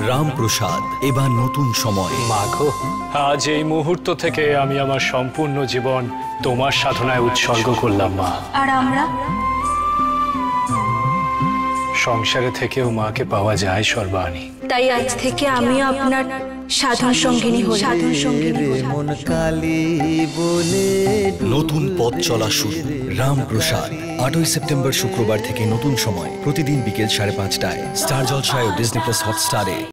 রামপ্রসাদ এবার নতুন সময়। মাগো, আজ এই মুহূর্ত থেকে আমি আমার সম্পূর্ণ জীবন তোমার সাধনায় উৎসর্গ করলাম মা। আর আমরা সংসারে থেকেও মাকে পাওয়া যায় সর্বাণী। তাই আজ থেকে আমিও আপনার সাধন সঙ্গিনী হই। সাধন সঙ্গিনী মন কালী বলে নতুন পথ চলা শুরু। রামপ্রসাদ 8ই সেপ্টেম্বর শুক্রবার থেকে নতুন সময়, প্রতিদিন বিকেল 5:30টায় স্টার জলসায় ও ডিজনি প্লাস হটস্টারে।